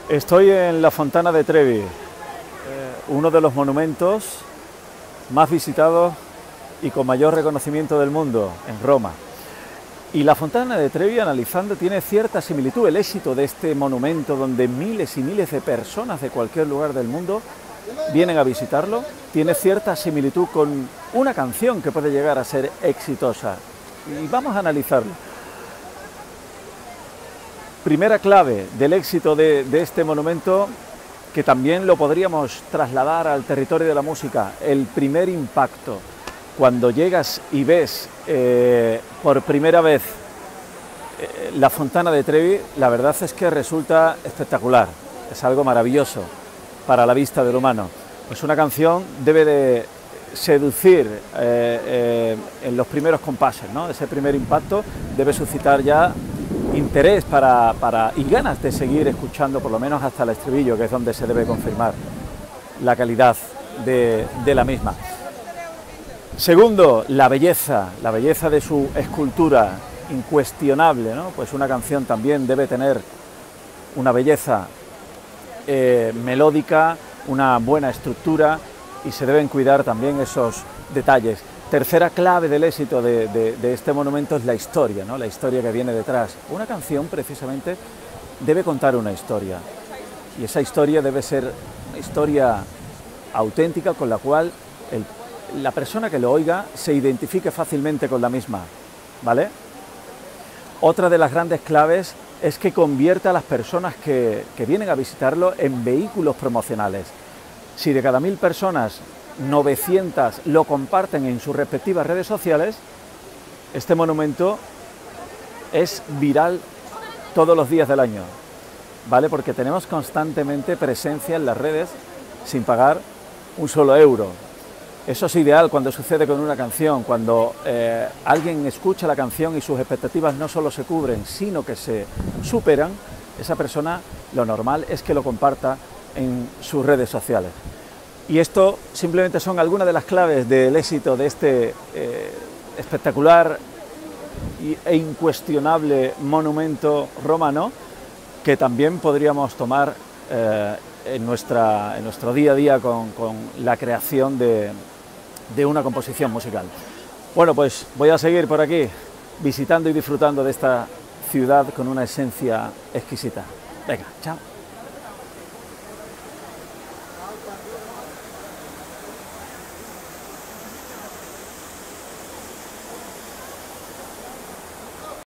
Estoy en la Fontana de Trevi, uno de los monumentos más visitados y con mayor reconocimiento del mundo, en Roma. Y la Fontana de Trevi, analizando, tiene cierta similitud. El éxito de este monumento, donde miles y miles de personas de cualquier lugar del mundo vienen a visitarlo, tiene cierta similitud con una canción que puede llegar a ser exitosa. Y vamos a analizarlo. Primera clave del éxito de este monumento, que también lo podríamos trasladar al territorio de la música, el primer impacto. Cuando llegas y ves por primera vez la Fontana de Trevi, la verdad es que resulta espectacular, es algo maravilloso para la vista del humano. Pues una canción debe de seducir en los primeros compases, ¿no? Ese primer impacto debe suscitar ya interés y ganas de seguir escuchando, por lo menos hasta el estribillo, que es donde se debe confirmar la calidad de la misma. Segundo, la belleza de su escultura, incuestionable, ¿no? Pues una canción también debe tener una belleza melódica, una buena estructura, y se deben cuidar también esos detalles. Tercera clave del éxito de este monumento es la historia, ¿no? La historia que viene detrás. Una canción, precisamente, debe contar una historia, y esa historia debe ser una historia auténtica, con la cual la persona que lo oiga se identifique fácilmente con la misma, ¿vale? Otra de las grandes claves es que convierta a las personas que vienen a visitarlo en vehículos promocionales. Si de cada 1000 personas, 900 lo comparten en sus respectivas redes sociales, este monumento es viral todos los días del año, ¿vale? Porque tenemos constantemente presencia en las redes sin pagar un solo euro. Eso es ideal cuando sucede con una canción, cuando alguien escucha la canción y sus expectativas no solo se cubren, sino que se superan. Esa persona, lo normal es que lo comparta en sus redes sociales. Y esto simplemente son algunas de las claves del éxito de este espectacular e incuestionable monumento romano, que también podríamos tomar en nuestro día a día con la creación de una composición musical. Bueno, pues voy a seguir por aquí visitando y disfrutando de esta ciudad con una esencia exquisita. Venga, chao.